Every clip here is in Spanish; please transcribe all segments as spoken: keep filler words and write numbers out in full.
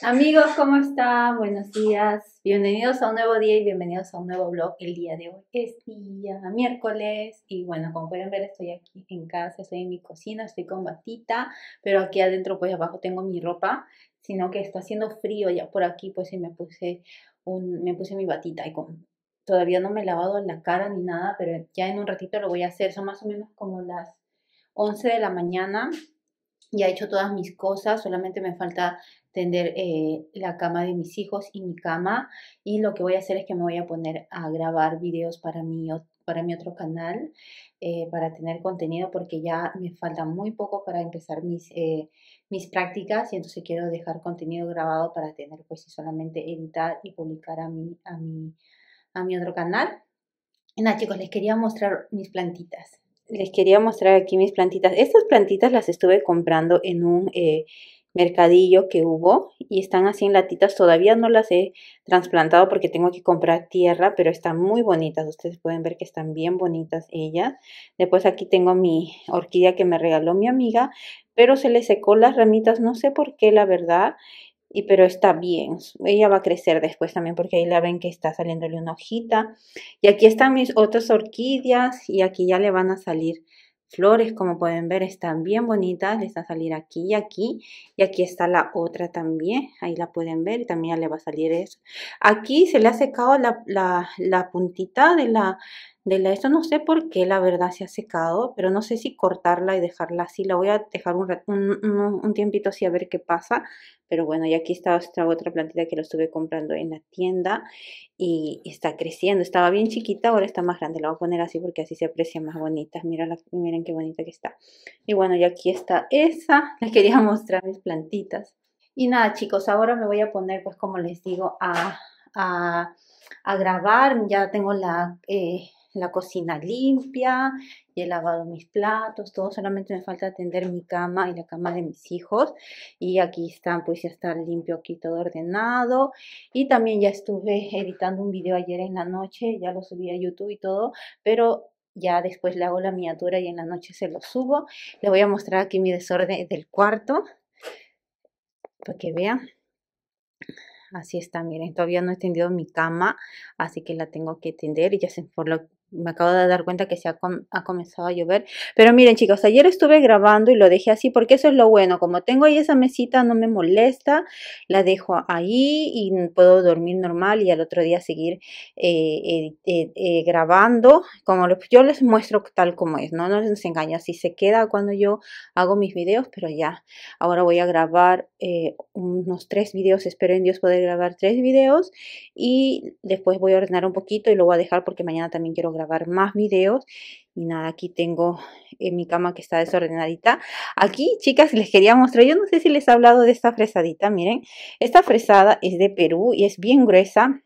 Amigos, ¿cómo están? Buenos días. Bienvenidos a un nuevo día y bienvenidos a un nuevo vlog. El día de hoy es día miércoles y bueno, como pueden ver estoy aquí en casa, estoy en mi cocina, estoy con batita, pero aquí adentro pues abajo tengo mi ropa, sino que está haciendo frío ya por aquí pues y me puse un, me puse mi batita y con, todavía no me he lavado la cara ni nada, pero ya en un ratito lo voy a hacer. Son más o menos como las once de la mañana. Ya he hecho todas mis cosas, solamente me falta tender eh, la cama de mis hijos y mi cama. Y lo que voy a hacer es que me voy a poner a grabar videos para mi, para mi otro canal, eh, para tener contenido, porque ya me falta muy poco para empezar mis, eh, mis prácticas y entonces quiero dejar contenido grabado para tener pues solamente editar y publicar a mi, a mi, a mi otro canal. Y nada, chicos, les quería mostrar mis plantitas. Les quería mostrar aquí mis plantitas. Estas plantitas las estuve comprando en un eh, mercadillo que hubo y están así en latitas. Todavía no las he trasplantado porque tengo que comprar tierra, pero están muy bonitas. Ustedes pueden ver que están bien bonitas ellas. Después aquí tengo mi orquídea que me regaló mi amiga, pero se le secó las ramitas, no sé por qué, la verdad. Y pero está bien, ella va a crecer después también porque ahí la ven que está saliéndole una hojita. Y aquí están mis otras orquídeas y aquí ya le van a salir flores, como pueden ver, están bien bonitas, les va a salir aquí y aquí. Y aquí está la otra también, ahí la pueden ver y también ya le va a salir eso. Aquí se le ha secado la, la, la puntita de la, de la, esto no sé por qué la verdad se ha secado, pero no sé si cortarla y dejarla así. La voy a dejar un, un, un, un tiempito así a ver qué pasa. Pero bueno, y aquí está esta otra plantita que lo estuve comprando en la tienda y está creciendo. Estaba bien chiquita, ahora está más grande. La voy a poner así porque así se aprecia más bonita. Miren, miren qué bonita que está. Y bueno, y aquí está esa. Les quería mostrar mis plantitas. Y nada, chicos, ahora me voy a poner, pues como les digo, a, a, a grabar. Ya tengo la, eh, la cocina limpia, y he lavado mis platos, todo. Solamente me falta atender mi cama y la cama de mis hijos. Y aquí están, pues ya está limpio, aquí todo ordenado. Y también ya estuve editando un video ayer en la noche, ya lo subí a YouTube y todo, pero ya después le hago la miniatura y en la noche se lo subo. Les voy a mostrar aquí mi desorden del cuarto para que vean. Así está, miren, todavía no he tendido mi cama, así que la tengo que tender y ya se, por lo me acabo de dar cuenta que se ha, com ha comenzado a llover. Pero miren, chicos, ayer estuve grabando y lo dejé así porque eso es lo bueno. Como tengo ahí esa mesita, no me molesta, la dejo ahí y puedo dormir normal y al otro día seguir eh, eh, eh, grabando. Como lo, yo les muestro tal como es, ¿no? No les engaño, así se queda cuando yo hago mis videos, pero ya. Ahora voy a grabar eh, unos tres videos, espero en Dios poder grabar tres videos y después voy a ordenar un poquito y lo voy a dejar porque mañana también quiero grabar más videos. Y nada, aquí tengo en mi cama que está desordenadita. Aquí, chicas, les quería mostrar, yo no sé si les he hablado de esta fresadita, miren, esta fresada es de Perú y es bien gruesa.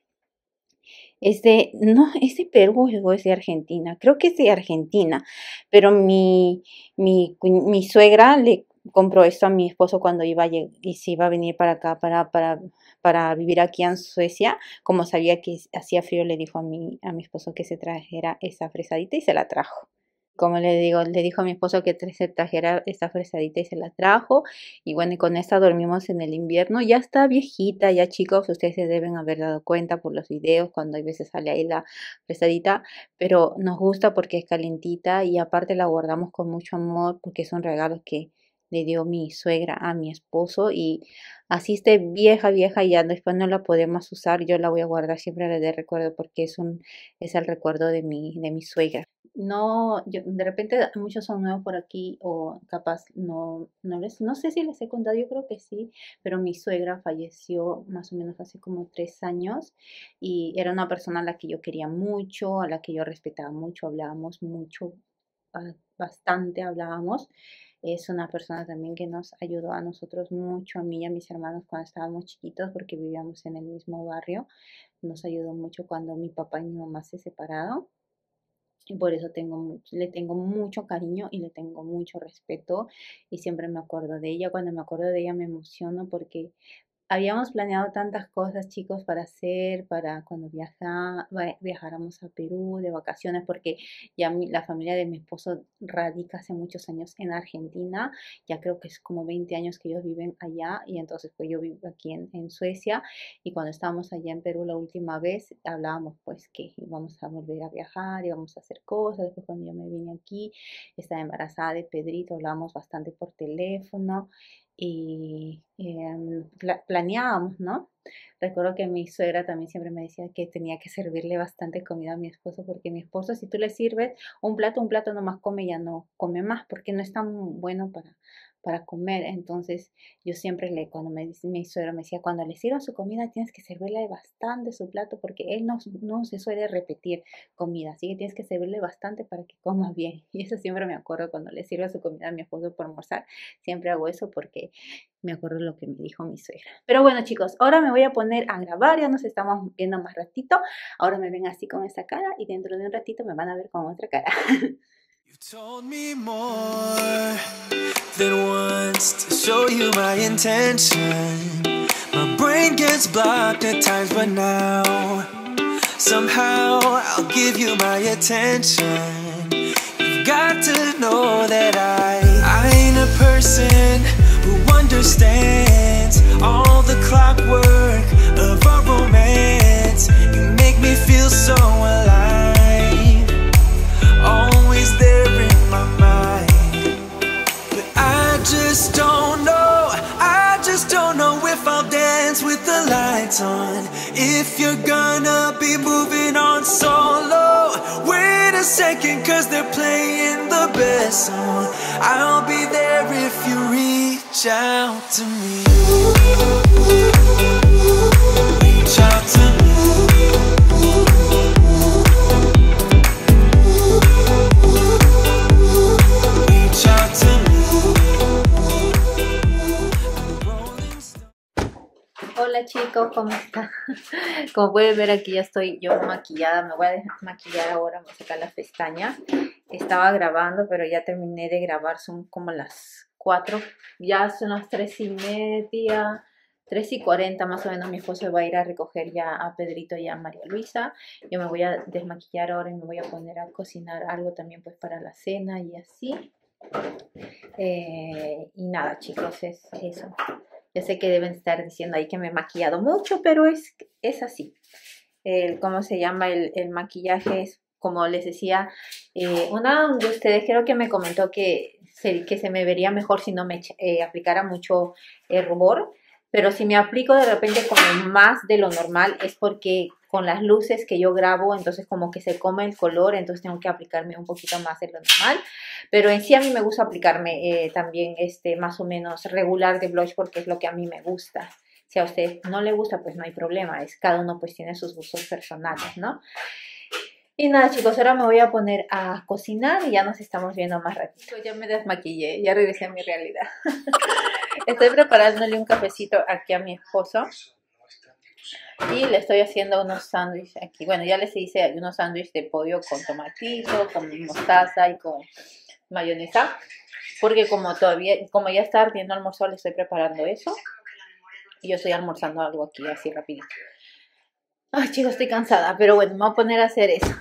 Es de, no, es de Perú o es de Argentina, creo que es de Argentina, pero mi, mi, mi suegra le compró esto a mi esposo cuando iba a, y se iba a venir para acá, para, para, para vivir aquí en Suecia. Como sabía que hacía frío, le dijo a mi, a mi esposo que se trajera esa fresadita y se la trajo. Como le digo, le dijo a mi esposo que se trajera esta fresadita y se la trajo. Y bueno, y con esta dormimos en el invierno. Ya está viejita, ya chicos, ustedes se deben haber dado cuenta por los videos cuando hay veces sale ahí la fresadita. Pero nos gusta porque es calentita y aparte la guardamos con mucho amor porque son regalos que le dio mi suegra a mi esposo y así esté vieja, vieja y ya después no la podemos usar. Yo la voy a guardar siempre de recuerdo porque es un, es el recuerdo de mi, de mi suegra. No, yo, de repente muchos son nuevos por aquí o capaz no, no les, no sé si les he contado, yo creo que sí, pero mi suegra falleció más o menos hace como tres años y era una persona a la que yo quería mucho, a la que yo respetaba mucho, hablábamos mucho, bastante hablábamos. Es una persona también que nos ayudó a nosotros mucho, a mí y a mis hermanos cuando estábamos chiquitos porque vivíamos en el mismo barrio. Nos ayudó mucho cuando mi papá y mi mamá se separaron. Y por eso tengo mucho, le tengo mucho cariño y le tengo mucho respeto y siempre me acuerdo de ella. Cuando me acuerdo de ella me emociono porque habíamos planeado tantas cosas, chicos, para hacer, para cuando viaja, va- viajáramos a Perú de vacaciones, porque ya mi- la familia de mi esposo radica hace muchos años en Argentina, ya creo que es como veinte años que ellos viven allá, y entonces pues yo vivo aquí en, en Suecia, y cuando estábamos allá en Perú la última vez, hablábamos pues que íbamos a volver a viajar, íbamos a hacer cosas. Después cuando yo me vine aquí, estaba embarazada de Pedrito, hablábamos bastante por teléfono, y em, pla- planeábamos, ¿no? Recuerdo que mi suegra también siempre me decía que tenía que servirle bastante comida a mi esposo, porque mi esposo, si tú le sirves un plato, un plato nomás come, ya no come más, porque no es tan bueno para, para comer. Entonces, yo siempre le, cuando me dice mi suegra, me decía, cuando le sirvan su comida, tienes que servirle bastante su plato, porque él no, no se suele repetir comida, así que tienes que servirle bastante para que coma bien. Y eso siempre me acuerdo cuando le sirvo su comida a mi esposo por almorzar. Siempre hago eso porque me acuerdo lo que me dijo mi suegra. Pero bueno, chicos, ahora me voy a poner a grabar. Ya nos estamos viendo más ratito. Ahora me ven así con esta cara y dentro de un ratito me van a ver con otra cara. You told me more than once to show you my intention. My brain gets blocked at times, but now somehow I'll give you my attention. You've got to know that I I ain't a person who understands all the clockwork of our romance. You make me feel so alive, always there in my mind. But I just don't know, I just don't know if I'll dance with the lights on. If you're gonna be moving on solo, wait a second, cause they're playing the best song. I'll be there if you reach out to me. Reach out to me. Reach out to me. Hola chicos, ¿cómo están? Como pueden ver, aquí ya estoy yo maquillada. Me voy a maquillar ahora, me voy a sacar las pestañas. Estaba grabando, pero ya terminé de grabar. Son como las cuatro, ya son las tres y media, tres y cuarenta más o menos. Mi esposo va a ir a recoger ya a Pedrito y a María Luisa. Yo me voy a desmaquillar ahora y me voy a poner a cocinar algo también pues para la cena y así. Eh, y nada, chicos, es eso. Yo sé que deben estar diciendo ahí que me he maquillado mucho, pero es, es así. El, ¿Cómo se llama? El, el maquillaje es, como les decía, eh, una de ustedes creo que me comentó que se, que se me vería mejor si no me eh, aplicara mucho eh, rubor. Pero si me aplico de repente como más de lo normal es porque con las luces que yo grabo, entonces como que se come el color, entonces tengo que aplicarme un poquito más de lo normal. Pero en sí a mí me gusta aplicarme eh, también este más o menos regular de blush porque es lo que a mí me gusta. Si a usted no le gusta, pues no hay problema, es cada uno pues tiene sus gustos personales, ¿no? Y nada, chicos, ahora me voy a poner a cocinar y ya nos estamos viendo más ratito. Ya me desmaquillé, ya regresé a mi realidad. Estoy preparándole un cafecito aquí a mi esposo. Y le estoy haciendo unos sándwiches aquí. Bueno, ya les hice unos sándwiches de pollo con tomatito, con mostaza y con mayonesa. Porque como todavía, como ya está ardiendo el almuerzo, le estoy preparando eso. Y yo estoy almorzando algo aquí así rapidito. Ay, chicos, estoy cansada, pero bueno, me voy a poner a hacer eso.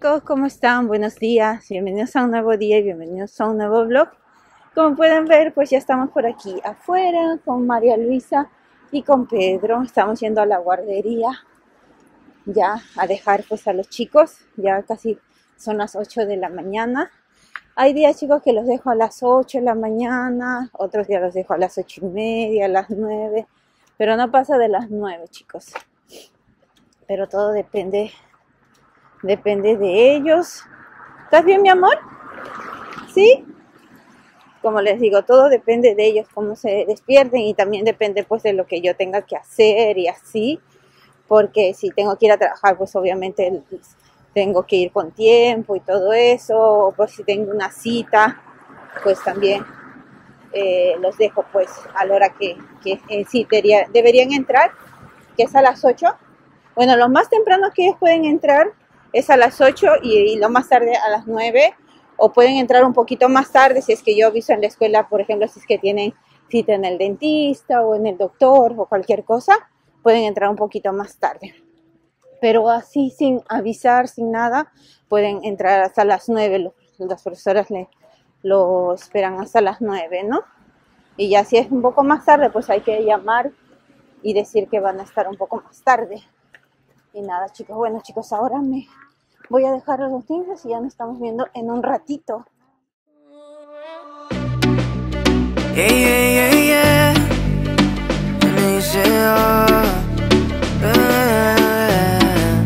chicos, ¿cómo están? Buenos días, bienvenidos a un nuevo día y bienvenidos a un nuevo vlog. Como pueden ver, pues ya estamos por aquí afuera con María Luisa y con Pedro. Estamos yendo a la guardería ya a dejar pues a los chicos, ya casi son las ocho de la mañana. Hay días, chicos, que los dejo a las ocho de la mañana, otros días los dejo a las ocho y media, a las nueve, pero no pasa de las nueve, chicos. Pero todo depende, depende de ellos. ¿Estás bien, mi amor? ¿Sí? Como les digo, todo depende de ellos, cómo se despierten, y también depende pues de lo que yo tenga que hacer y así, porque si tengo que ir a trabajar, pues obviamente tengo que ir con tiempo y todo eso, o por si tengo una cita, pues también eh, los dejo pues a la hora que, que en sí debería, deberían entrar, que es a las ocho. Bueno, lo más temprano que ellos pueden entrar es a las ocho y, y lo más tarde a las nueve, o pueden entrar un poquito más tarde si es que yo aviso en la escuela, por ejemplo, si es que tienen cita en el dentista o en el doctor o cualquier cosa, pueden entrar un poquito más tarde. Pero así sin avisar, sin nada, pueden entrar hasta las nueve. Los, las profesoras le, lo esperan hasta las nueve, ¿no? Y ya si es un poco más tarde, pues hay que llamar y decir que van a estar un poco más tarde. Y nada, chicos, bueno, chicos, ahora me voy a dejar a los niños y ya nos estamos viendo en un ratito. Yeah, yeah, yeah, yeah. Me dice, oh, yeah.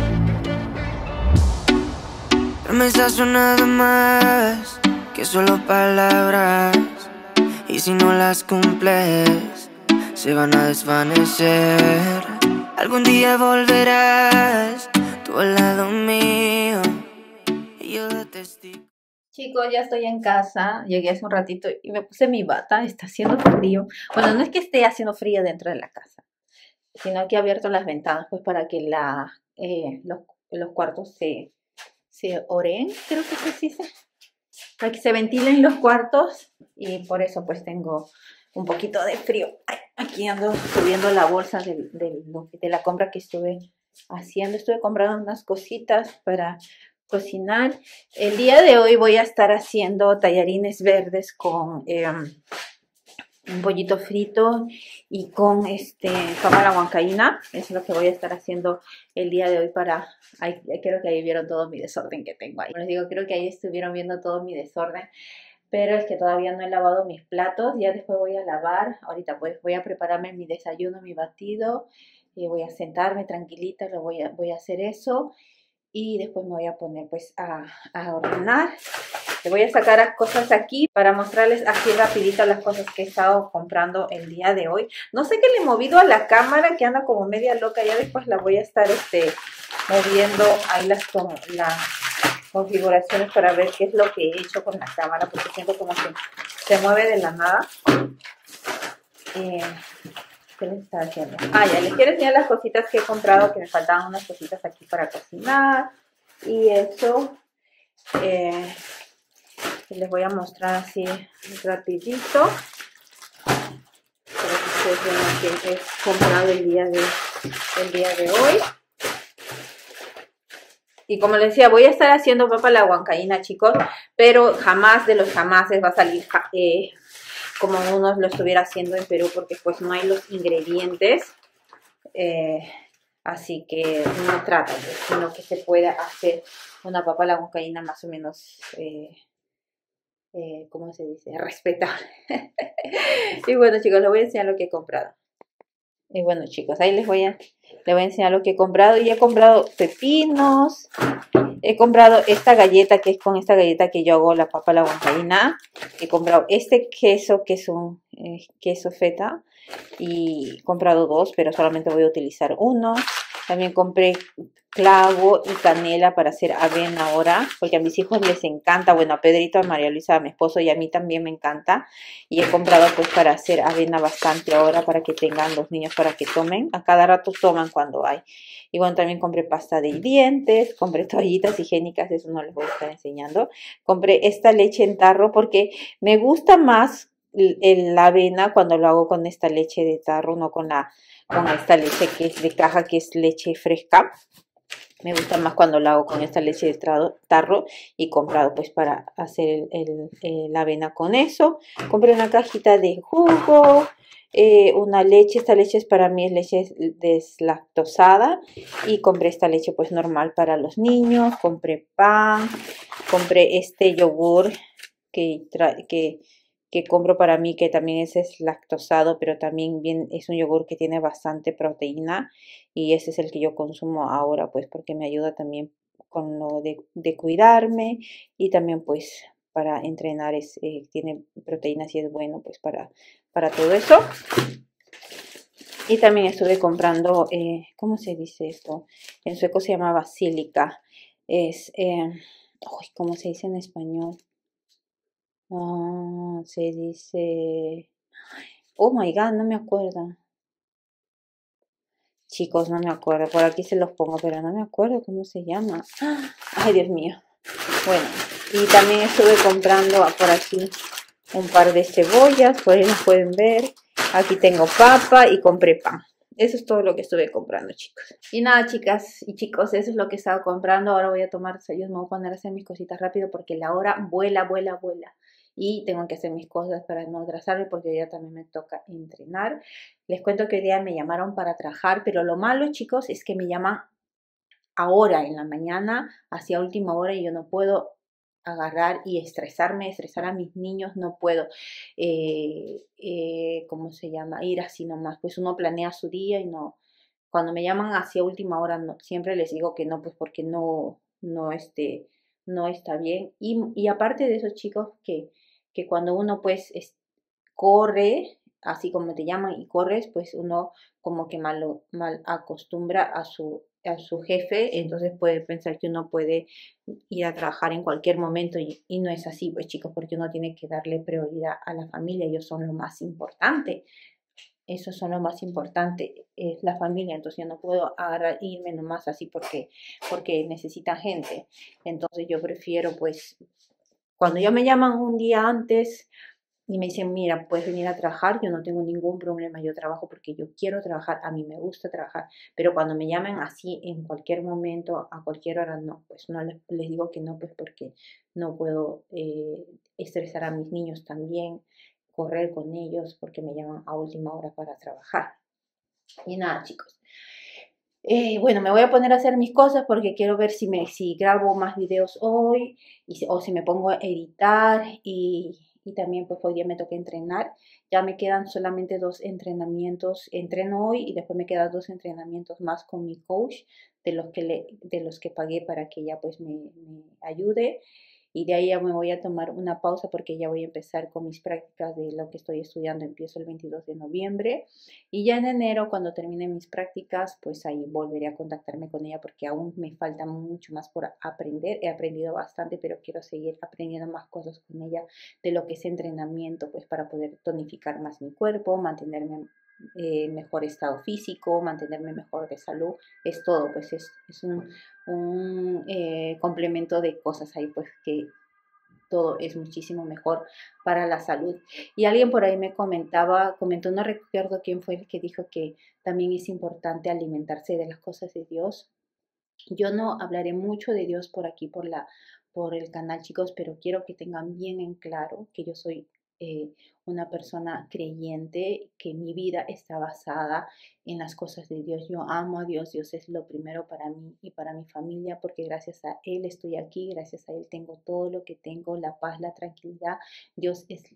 Promesas son nada más que solo palabras, y si no las cumples se van a desvanecer. Algún día volverás tú al lado mío y yo de testigo. Chicos, ya estoy en casa, llegué hace un ratito y me puse mi bata, está haciendo frío. Bueno, no es que esté haciendo frío dentro de la casa, sino que he abierto las ventanas pues para que la, eh, los, los cuartos se, se oreen, creo que se dice, para que se ventilen los cuartos, y por eso pues tengo un poquito de frío. Ay, aquí ando subiendo la bolsa de, de, de la compra que estuve haciendo. Estuve comprando unas cositas para cocinar. El día de hoy voy a estar haciendo tallarines verdes con eh, un pollito frito y con este papa a la huancaína. Eso es lo que voy a estar haciendo el día de hoy para... Ay, creo que ahí vieron todo mi desorden que tengo ahí. Les digo, creo que ahí estuvieron viendo todo mi desorden. Pero es que todavía no he lavado mis platos, ya después voy a lavar. Ahorita pues voy a prepararme mi desayuno, mi batido, y voy a sentarme tranquilita, lo voy a, voy a hacer eso. Y después me voy a poner pues a, a ordenar. Le voy a sacar las cosas aquí para mostrarles así rapidito las cosas que he estado comprando el día de hoy. No sé qué le he movido a la cámara, que anda como media loca, ya después la voy a estar este, moviendo ahí las... las configuraciones para ver qué es lo que he hecho con la cámara, porque siento como que se mueve de la nada. Eh, ¿Qué les estaba haciendo? Ah, ya les quiero enseñar las cositas que he comprado, que me faltaban unas cositas aquí para cocinar y eso. Eh, les voy a mostrar así rapidito para que ustedes vean que he comprado el día de, el día de hoy. Y como les decía, voy a estar haciendo papa a la huancaína, chicos, pero jamás de los jamases va a salir eh, como uno lo estuviera haciendo en Perú, porque pues no hay los ingredientes. Eh, así que no trata, pues, sino que se pueda hacer una papa a la huancaína más o menos, eh, eh, ¿cómo se dice? Respetable. Y bueno, chicos, les voy a enseñar lo que he comprado. Y bueno, chicos, ahí les voy a, les voy a enseñar lo que he comprado. Y he comprado pepinos. He comprado esta galleta, que es con esta galleta que yo hago la papa a la huancaína. He comprado este queso, que es un eh, queso feta. Y he comprado dos, pero solamente voy a utilizar uno. También compré clavo y canela para hacer avena ahora, porque a mis hijos les encanta. Bueno, a Pedrito, a María Luisa, a mi esposo y a mí también me encanta. Y he comprado pues para hacer avena bastante ahora, para que tengan los niños, para que tomen. A cada rato toman cuando hay. Y bueno, también compré pasta de dientes, compré toallitas higiénicas, eso no les voy a estar enseñando. Compré esta leche en tarro porque me gusta más la avena cuando lo hago con esta leche de tarro, no con la con esta leche que es de caja, que es leche fresca. Me gusta más cuando lo hago con esta leche de tarro y comprado pues para hacer el, el, la avena con eso. Compré una cajita de jugo, eh, una leche, esta leche es para mí es leche deslactosada y compré esta leche pues normal para los niños. Compré pan, compré este yogur que, que que compro para mí, que también es, es lactosado, pero también bien, es un yogur que tiene bastante proteína y ese es el que yo consumo ahora, pues porque me ayuda también con lo de, de cuidarme y también pues para entrenar es, eh, tiene proteínas y es bueno pues para, para todo eso. Y también estuve comprando, eh, ¿cómo se dice esto? En sueco se llama basílica. Es, eh, uy, ¿cómo se dice en español? Ah, se dice... Oh my God, no me acuerdo. Chicos, no me acuerdo. Por aquí se los pongo, pero no me acuerdo cómo se llama. Ay, Dios mío. Bueno, y también estuve comprando por aquí un par de cebollas. Por ahí las pueden ver. Aquí tengo papa y compré pan. Eso es todo lo que estuve comprando, chicos. Y nada, chicas y chicos, eso es lo que he estado comprando. Ahora voy a tomar desayuno, me voy a poner a hacer mis cositas rápido porque la hora vuela, vuela, vuela. Y tengo que hacer mis cosas para no atrasarme porque hoy día también me toca entrenar. Les cuento que hoy día me llamaron para trabajar, pero lo malo, chicos, es que me llaman ahora en la mañana, hacia última hora, y yo no puedo agarrar y estresarme, estresar a mis niños, no puedo, eh, eh, ¿cómo se llama? Ir así nomás, pues uno planea su día y no, cuando me llaman hacia última hora, no, siempre les digo que no, pues porque no, no, este, no está bien. Y, y aparte de eso, chicos, que, que cuando uno pues es, corre, así como te llaman y corres, pues uno como que mal, mal acostumbra a su, a su jefe, entonces puede pensar que uno puede ir a trabajar en cualquier momento y, y no es así, pues chicos, porque uno tiene que darle prioridad a la familia, ellos son lo más importante. Eso son lo más importante, es la familia, entonces yo no puedo agarrar, irme nomás así porque, porque necesita gente. Entonces yo prefiero pues, cuando ya me llaman un día antes y me dicen, mira, puedes venir a trabajar, yo no tengo ningún problema, yo trabajo porque yo quiero trabajar, a mí me gusta trabajar, pero cuando me llamen así en cualquier momento, a cualquier hora, no, pues no les, les digo que no, pues porque no puedo eh, estresar a mis niños también, correr con ellos porque me llaman a última hora para trabajar. Y nada, chicos. Eh, bueno, me voy a poner a hacer mis cosas porque quiero ver si, me, si grabo más videos hoy y si, o si me pongo a editar y, y también pues hoy día me toca entrenar. Ya me quedan solamente dos entrenamientos. Entreno hoy y después me quedan dos entrenamientos más con mi coach de los que, le, de los que pagué para que ella pues me, me ayude. Y de ahí ya me voy a tomar una pausa porque ya voy a empezar con mis prácticas de lo que estoy estudiando. Empiezo el veintidós de noviembre y ya en enero, cuando termine mis prácticas, pues ahí volveré a contactarme con ella porque aún me falta mucho más por aprender. He aprendido bastante, pero quiero seguir aprendiendo más cosas con ella de lo que es entrenamiento, pues para poder tonificar más mi cuerpo, mantenerme eh, mejor estado físico, mantenerme mejor de salud, es todo, pues es, es un, un eh, complemento de cosas ahí, pues que todo es muchísimo mejor para la salud. Y alguien por ahí me comentaba, comentó, no recuerdo quién fue el que dijo que también es importante alimentarse de las cosas de Dios. Yo no hablaré mucho de Dios por aquí, por la, por el canal, chicos, pero quiero que tengan bien en claro que yo soy eh, una persona creyente, que mi vida está basada en las cosas de Dios. Yo amo a Dios, Dios es lo primero para mí y para mi familia, porque gracias a Él estoy aquí, gracias a Él tengo todo lo que tengo, la paz, la tranquilidad. Dios es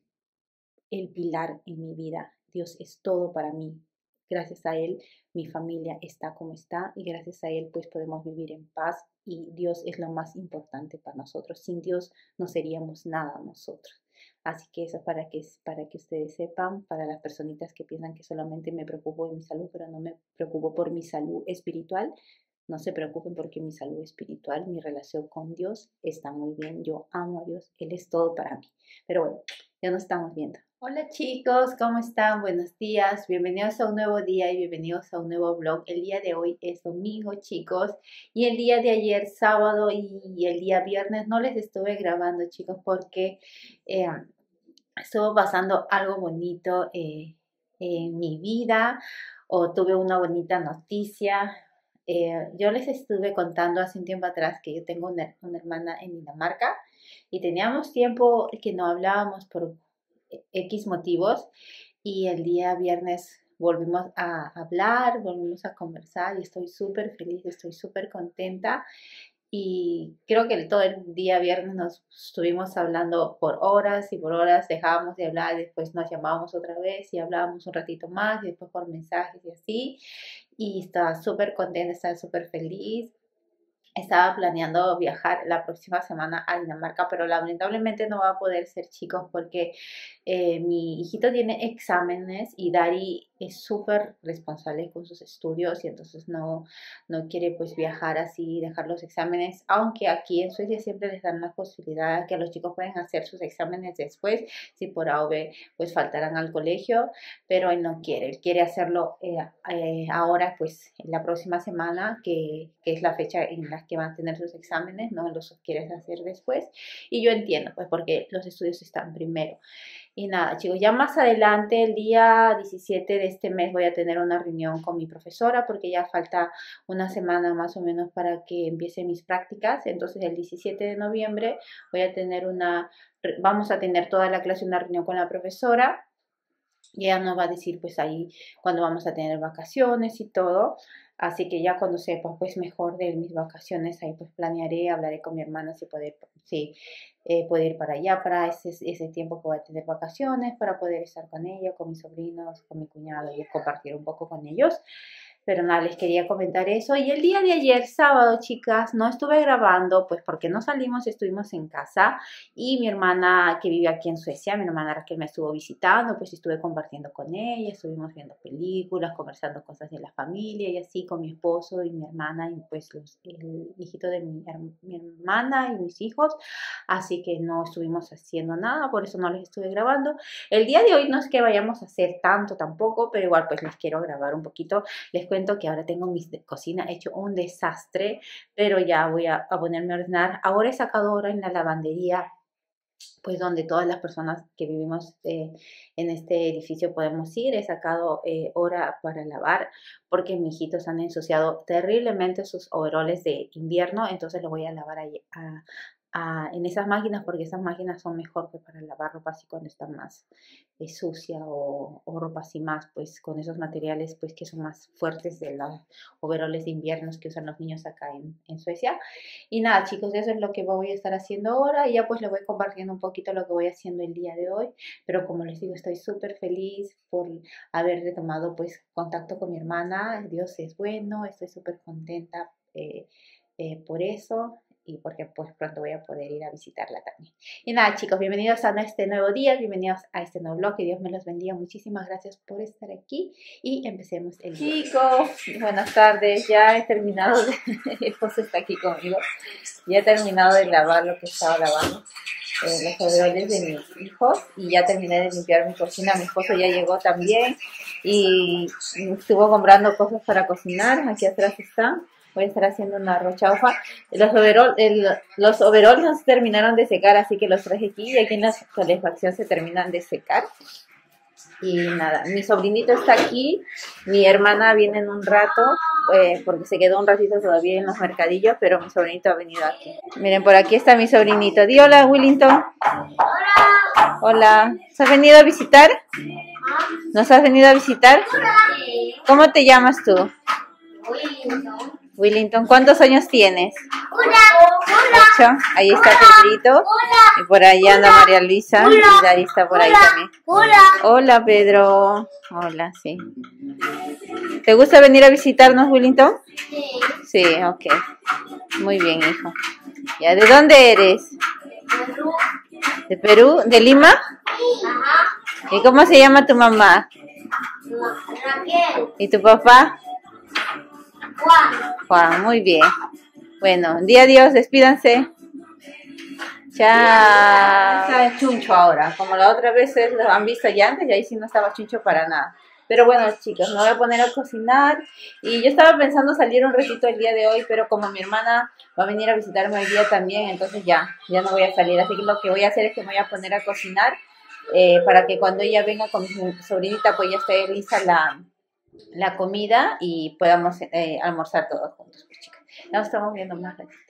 el pilar en mi vida. Dios es todo para mí. Gracias a Él mi familia está como está y gracias a Él pues podemos vivir en paz y Dios es lo más importante para nosotros. Sin Dios no seríamos nada nosotros. Así que eso es para que, para que ustedes sepan, para las personitas que piensan que solamente me preocupo de mi salud, pero no me preocupo por mi salud espiritual. No se preocupen porque mi salud espiritual, mi relación con Dios está muy bien. Yo amo a Dios, Él es todo para mí. Pero bueno, ya nos estamos viendo. Hola chicos, ¿cómo están? Buenos días, bienvenidos a un nuevo día y bienvenidos a un nuevo vlog. El día de hoy es domingo, chicos, y el día de ayer, sábado y el día viernes no les estuve grabando, chicos, porque eh, estuvo pasando algo bonito eh, en mi vida o tuve una bonita noticia. eh, yo les estuve contando hace un tiempo atrás que yo tengo una, una hermana en Dinamarca y teníamos tiempo que no hablábamos por X motivos y el día viernes volvimos a hablar, volvimos a conversar y estoy súper feliz, estoy súper contenta. Y creo que todo el día viernes nos estuvimos hablando por horas y por horas, dejábamos de hablar, después nos llamábamos otra vez y hablábamos un ratito más y después por mensajes y así. Y estaba súper contenta, estaba súper feliz. Estaba planeando viajar la próxima semana a Dinamarca, pero lamentablemente no va a poder ser, chicos, porque eh, mi hijito tiene exámenes y Dari es súper responsable con sus estudios y entonces no, no quiere pues viajar así, dejar los exámenes, aunque aquí en Suecia siempre les dan la posibilidad que los chicos pueden hacer sus exámenes después, si por A o B pues faltarán al colegio, pero él no quiere, él quiere hacerlo eh, eh, ahora pues la próxima semana, que, que es la fecha en la que van a tener sus exámenes, no los quieres hacer después, y yo entiendo pues porque los estudios están primero. Y nada, chicos, ya más adelante, el día diecisiete de este mes, voy a tener una reunión con mi profesora porque ya falta una semana más o menos para que empiece mis prácticas. Entonces, el diecisiete de noviembre voy a tener una, vamos a tener toda la clase una reunión con la profesora. Y ella nos va a decir, pues ahí, cuándo vamos a tener vacaciones y todo. Así que ya cuando sepa, pues mejor de mis vacaciones, ahí pues planearé, hablaré con mi hermana si poder, si eh, puede ir para allá, para ese, ese tiempo que voy a tener vacaciones, para poder estar con ella, con mis sobrinos, con mi cuñado y compartir un poco con ellos. Pero nada, les quería comentar eso. Y el día de ayer, sábado, chicas, no estuve grabando, pues porque no salimos, estuvimos en casa. Y mi hermana, que vive aquí en Suecia, mi hermana Raquel me estuvo visitando, pues estuve compartiendo con ella, estuvimos viendo películas, conversando cosas de la familia y así con mi esposo y mi hermana y pues los, el hijito de mi, mi hermana y mis hijos. Así que no estuvimos haciendo nada, por eso no les estuve grabando. El día de hoy no es que vayamos a hacer tanto tampoco, pero igual pues les quiero grabar un poquito. Les cuento que ahora tengo mi cocina hecho un desastre, pero ya voy a, a ponerme a ordenar. Ahora he sacado ahora en la lavandería, pues donde todas las personas que vivimos eh, en este edificio podemos ir. He sacado eh, hora para lavar porque mis hijitos han ensuciado terriblemente sus overoles de invierno, entonces lo voy a lavar ahí, a, a, en esas máquinas, porque esas máquinas son mejor que para lavar ropa así cuando está más eh, sucia o, o ropa así más, pues con esos materiales pues que son más fuertes de los overoles de invierno que usan los niños acá en, en Suecia. Y nada, chicos, eso es lo que voy a estar haciendo ahora y ya pues les voy compartiendo un poquito lo que voy haciendo el día de hoy, pero como les digo, estoy súper feliz por haber retomado pues contacto con mi hermana. Dios es bueno, estoy súper contenta eh, eh, por eso. Y porque pues pronto voy a poder ir a visitarla también. Y nada, chicos, bienvenidos a este nuevo día, bienvenidos a este nuevo vlog, que Dios me los bendiga, muchísimas gracias por estar aquí y empecemos el día. Chicos, buenas tardes, ya he terminado, de... mi esposo está aquí conmigo, ya he terminado de lavar lo que estaba lavando, eh, los overoles de mis hijos, y ya terminé de limpiar mi cocina. Mi esposo ya llegó también y estuvo comprando cosas para cocinar, aquí atrás están. Voy a estar haciendo una arroz chaufa. Los overoles el, los overoles no se terminaron de secar, así que los traje aquí. Y aquí en la calefacción se terminan de secar. Y nada, mi sobrinito está aquí. Mi hermana viene en un rato, eh, porque se quedó un ratito todavía en los mercadillos, pero mi sobrinito ha venido aquí. Miren, por aquí está mi sobrinito. Di hola, Willington. Hola. Hola. ¿Nos has venido a visitar? ¿Nos has venido a visitar? ¿Cómo te llamas tú? Willington. Willington, ¿cuántos años tienes? Ocho. Ahí está Pedrito. Y por ahí anda María Luisa. Y Dari está por ahí también. Hola. Hola, Pedro. Hola, sí. ¿Te gusta venir a visitarnos, Willington? Sí. Sí, ok. Muy bien, hijo. ¿Ya de dónde eres? De Perú. ¿De Perú? ¿De Lima? Ajá. ¿Y cómo se llama tu mamá? Raquel. ¿Y tu papá? Juan. Juan, muy bien. Bueno, día adiós, despídanse. Chao. Está chuncho ahora, como la otra vez lo han visto ya antes, y ahí sí no estaba chuncho para nada. Pero bueno, chicos, me voy a poner a cocinar. Y yo estaba pensando salir un ratito el día de hoy, pero como mi hermana va a venir a visitarme hoy día también, entonces ya, ya no voy a salir. Así que lo que voy a hacer es que me voy a poner a cocinar, eh, para que cuando ella venga con mi sobrinita, pues ya esté lista la... la comida y podamos eh, almorzar todos juntos, pues chicas. Nos estamos viendo más ratito.